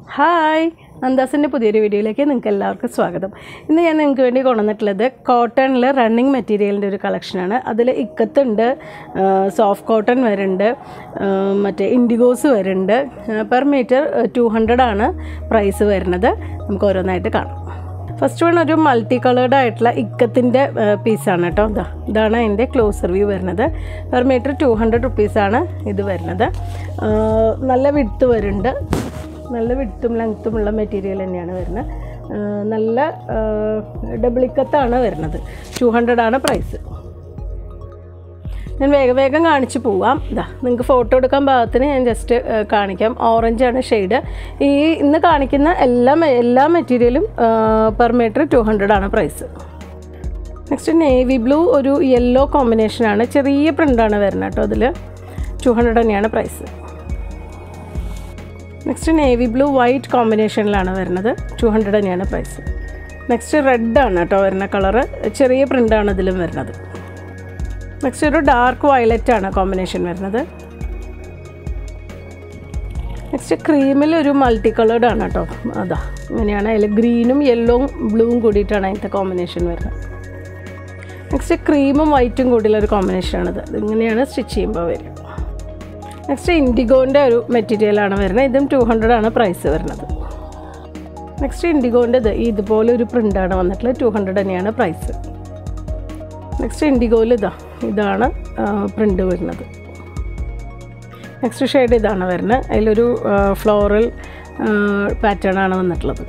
Hi, നന്ദാസിൻ്റെ പുതിയൊരു വീഡിയോയിലേക്ക് നിങ്ങൾക്ക് എല്ലാവർക്കും സ്വാഗതം. ഇന്ന് ഞാൻ നിങ്ങൾക്ക് വേണ്ടി കൊണ്ടുവന്നിട്ടുള്ളത് കോട്ടണിൽ റണ്ണിങ് മെറ്റീരിയലിൻ്റെ ഒരു കളക്ഷനാണ്. അതിൽ ഇക്കത്തുണ്ട്, സോഫ്റ്റ് കോട്ടൺ വരുന്നുണ്ട്, മറ്റേ ഇൻഡിഗോസ് വരുന്നുണ്ട്. പെർ മീറ്റർ 200 ആണ് പ്രൈസ് വരുന്നത്. നമുക്ക് ഓരോന്നായിട്ട് കാണാം. ഫസ്റ്റ് വൺ ഒരു മൾട്ടി കളേർഡ് ആയിട്ടുള്ള ഇക്കത്തിൻ്റെ പീസാണ് കേട്ടോ. ഇതാണ് അതിൻ്റെ ക്ലോസർ വ്യൂ വരുന്നത്. പെർ മീറ്റർ 200 റുപ്പീസാണ് ഇത് വരുന്നത്. നല്ല വിഡ്ത്ത് വരുന്നുണ്ട്, നല്ല വിഡ്ത്തും ലെങ്ത്തുമുള്ള മെറ്റീരിയൽ തന്നെയാണ് വരുന്നത്. നല്ല ഡബിൾ ഇക്കത്താണ് വരുന്നത്. 200 ആണ് പ്രൈസ്. ഞാൻ വേഗം കാണിച്ച് പോവാം. നിങ്ങൾക്ക് ഫോട്ടോ എടുക്കാൻ പാകത്തിന് ഞാൻ ജസ്റ്റ് കാണിക്കാം. ഓറഞ്ചാണ് ഷെയ്ഡ്. ഇന്ന് കാണിക്കുന്ന എല്ലാ മെറ്റീരിയലും പെർ മീറ്റർ 200 ആണ് പ്രൈസ്. നെക്സ്റ്റ് നേവി ബ്ലൂ ഒരു യെല്ലോ കോമ്പിനേഷനാണ്. ചെറിയ പ്രിൻ്റാണ് വരുന്നത് കേട്ടോ. അതിൽ 200 തന്നെയാണ് price. Next navy blue white കോമ്പിനേഷനിലാണ് വരുന്നത്. 200 തന്നെയാണ് പ്രൈസ്. നെക്സ്റ്റ് റെഡാണ് കേട്ടോ വരുന്ന കളറ്. ചെറിയ പ്രിൻ്റാണ് ഇതിലും വരുന്നത്. നെക്സ്റ്റ് ഒരു ഡാർക്ക് വയലറ്റ് ആണ് കോമ്പിനേഷൻ വരുന്നത്. നെക്സ്റ്റ് ക്രീമിൽ ഒരു മൾട്ടി കളേർഡ് ആണ് കേട്ടോ. ഇങ്ങനെയാണ്. അതിൽ ഗ്രീനും യെല്ലോവും ബ്ലൂവും കൂടിയിട്ടാണ് അതിൻ്റെ കോമ്പിനേഷൻ വരുന്നത്. നെക്സ്റ്റ് ക്രീമും വൈറ്റും കൂടിയുള്ളൊരു കോമ്പിനേഷനാണിത്. ഇങ്ങനെയാണ് സ്റ്റിച്ച് ചെയ്യുമ്പോൾ വരും. നെക്സ്റ്റ് ഇൻഡിഗോൻ്റെ ഒരു മെറ്റീരിയലാണ് വരുന്നത്. ഇതും 200 ആണ് പ്രൈസ് വരുന്നത്. നെക്സ്റ്റ് ഇൻഡിഗോൻ്റെ ഇതുപോലെ ഒരു പ്രിൻ്റാണ് വന്നിട്ടുള്ളത്. 200 തന്നെയാണ് പ്രൈസ്. നെക്സ്റ്റ് ഇൻഡിഗോയിൽ ഇതാണ് പ്രിൻ്റ് വരുന്നത്. നെക്സ്റ്റ് ഷെയ്ഡ് ഇതാണ് വരുന്നത്. അതിലൊരു ഫ്ലോറൽ പാറ്റേൺ ആണ് വന്നിട്ടുള്ളത്.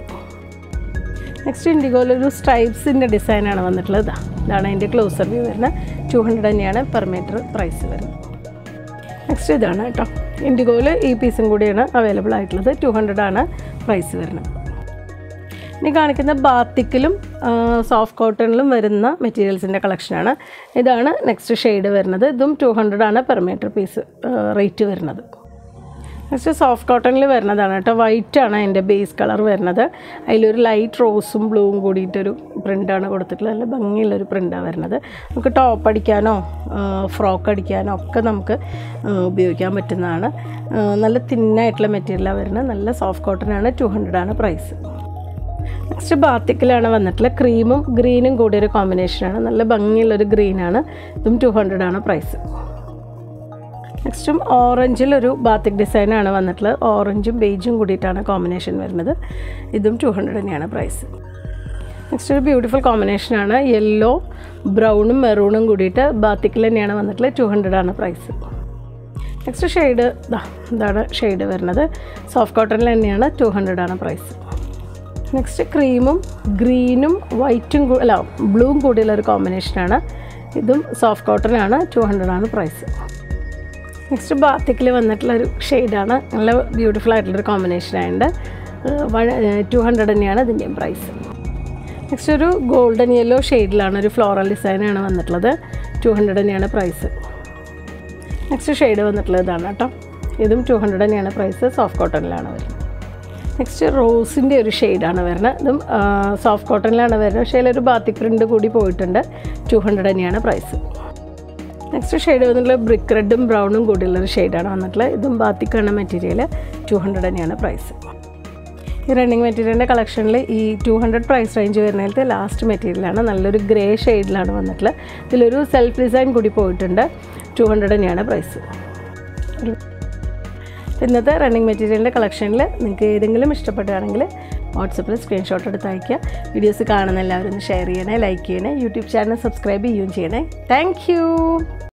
നെക്സ്റ്റ് ഇൻഡിഗോയിലൊരു സ്ട്രൈപ്സിൻ്റെ ഡിസൈനാണ് വന്നിട്ടുള്ളത്. ഇതാണ് അതിൻ്റെ ക്ലോസർ വ്യൂ വരുന്നത്. 200 തന്നെയാണ് പെർ മീറ്റർ പ്രൈസ് വരുന്നത്. നെക്സ്റ്റ് ഇതാണ് കേട്ടോ. ഇൻഡിഗോയിൽ ഈ പീസും കൂടിയാണ് അവൈലബിൾ ആയിട്ടുള്ളത്. 200 ആണ് പ്രൈസ് വരുന്നത്. ഇനി കാണിക്കുന്ന ബാത്തിക്കിലും സോഫ്റ്റ് കോട്ടണിലും വരുന്ന മെറ്റീരിയൽസിൻ്റെ കളക്ഷനാണ്. ഇതാണ് നെക്സ്റ്റ് ഷെയ്ഡ് വരുന്നത്. ഇതും 200 ആണ് പെർ മീറ്റർ പീസ് റേറ്റ് വരുന്നത്. നെക്സ്റ്റ് സോഫ്റ്റ് കോട്ടണിൽ വരുന്നതാണ് കേട്ടോ. വൈറ്റാണ് അതിൻ്റെ ബേസ് കളർ വരുന്നത്. അതിലൊരു ലൈറ്റ് റോസും ബ്ലൂവും കൂടിയിട്ടൊരു പ്രിൻ്റാണ് കൊടുത്തിട്ടുള്ളത്. നല്ല ഭംഗിയുള്ളൊരു പ്രിൻ്റാണ് വരുന്നത്. നമുക്ക് ടോപ്പ് അടിക്കാനോ ഫ്രോക്ക് അടിക്കാനോ ഒക്കെ നമുക്ക് ഉപയോഗിക്കാൻ പറ്റുന്നതാണ്. നല്ല തിന്നായിട്ടുള്ള മെറ്റീരിയലാണ് വരുന്നത്. നല്ല സോഫ്റ്റ് കോട്ടനാണ്. 200 ആണ് പ്രൈസ്. നെക്സ്റ്റ് ബാത്തിക്കിലാണ് വന്നിട്ടുള്ളത്. ക്രീമും ഗ്രീനും കൂടിയൊരു കോമ്പിനേഷനാണ്. നല്ല ഭംഗിയുള്ളൊരു ഗ്രീനാണ്. ഇതും 200 ആണ് പ്രൈസ്. നെക്സ്റ്റും ഓറഞ്ചിലൊരു ബാത്തിക് ഡിസൈനാണ് വന്നിട്ടുള്ളത്. ഓറഞ്ചും ബേജും കൂടിയിട്ടാണ് കോമ്പിനേഷൻ വരുന്നത്. ഇതും 200 തന്നെയാണ് പ്രൈസ്. നെക്സ്റ്റ് ഒരു ബ്യൂട്ടിഫുൾ കോമ്പിനേഷനാണ്. യെല്ലോ ബ്രൗണും മെറൂണും കൂടിയിട്ട് ബാത്തിക്കിൽ തന്നെയാണ് വന്നിട്ടുള്ളത്. 200 ആണ് പ്രൈസ്. നെക്സ്റ്റ് ഷെയ്ഡ് ഇതാണ് ഷെയ്ഡ് വരുന്നത്. സോഫ്റ്റ് കോട്ടണിൽ തന്നെയാണ്. 200 ആണ് പ്രൈസ്. നെക്സ്റ്റ് ക്രീമും ഗ്രീനും വൈറ്റും ബ്ലൂവും കൂടിയുള്ളൊരു കോമ്പിനേഷനാണ്. ഇതും സോഫ്റ്റ് കോട്ടനാണ്. 200 ആണ് പ്രൈസ്. നെക്സ്റ്റ് ബാത്തിക്കിൽ വന്നിട്ടുള്ളൊരു ഷെയ്ഡാണ്. നല്ല ബ്യൂട്ടിഫുൾ ആയിട്ടുള്ളൊരു കോമ്പിനേഷനായുണ്ട്. 200 തന്നെയാണ് ഇതിൻ്റെയും പ്രൈസ്. നെക്സ്റ്റ് ഒരു ഗോൾഡൻ യെല്ലോ ഷെയ്ഡിലാണ് ഒരു ഫ്ലോറൽ ഡിസൈനാണ് വന്നിട്ടുള്ളത്. 200 തന്നെയാണ് പ്രൈസ്. നെക്സ്റ്റ് ഷെയ്ഡ് വന്നിട്ടുള്ളത് ഇതാണ് കേട്ടോ. ഇതും 200 തന്നെയാണ് പ്രൈസ്. സോഫ്റ്റ് കോട്ടണിലാണ് വരുന്നത്. നെക്സ്റ്റ് റോസിൻ്റെ ഒരു ഷെയ്ഡാണ് വരുന്നത്. ഇതും സോഫ്റ്റ് കോട്ടണിലാണ് വരുന്നത്. പക്ഷേ അതിലൊരു ബാത്തിക് പ്രിൻ്റ് കൂടി പോയിട്ടുണ്ട്. 200 തന്നെയാണ് പ്രൈസ്. നെക്സ്റ്റ് ഷെയ്ഡ് വന്നിട്ടുള്ള ബ്രിക്ക് റെഡും ബ്രൗണും കൂടിയുള്ളൊരു ഷെയ്ഡാണ് വന്നിട്ടുള്ളത്. ഇതും ബാത്തിക്കാണ് മെറ്റീരിയൽ. 200 തന്നെയാണ് പ്രൈസ്. ഈ റണ്ണിങ് മെറ്റീരിയലിൻ്റെ കളക്ഷനിൽ ഈ 200 പ്രൈസ് റേഞ്ച് വരുന്നതിലത്തെ ലാസ്റ്റ് മെറ്റീരിയലാണ്. നല്ലൊരു ഗ്രേ ഷെയ്ഡിലാണ് വന്നിട്ടുള്ളത്. ഇതിലൊരു സെൽഫ് ഡിസൈൻ കൂടി പോയിട്ടുണ്ട്. 200 തന്നെയാണ് പ്രൈസ്. ഇന്നത്തെ റണ്ണിങ് മെറ്റീരിയലിൻ്റെ കളക്ഷനിൽ നിങ്ങൾക്ക് ഏതെങ്കിലും ഇഷ്ടപ്പെടുകയാണെങ്കിൽ വാട്സപ്പിൽ സ്ക്രീൻഷോട്ട് എടുത്ത് അയയ്ക്കുക. വീഡിയോസ് കാണുന്ന എല്ലാവരും ഒന്ന് ഷെയർ ചെയ്യണേ, ലൈക്ക് ചെയ്യണേ, യൂട്യൂബ് ചാനൽ സബ്സ്ക്രൈബ് ചെയ്യുകയും ചെയ്യണേ. Thank U.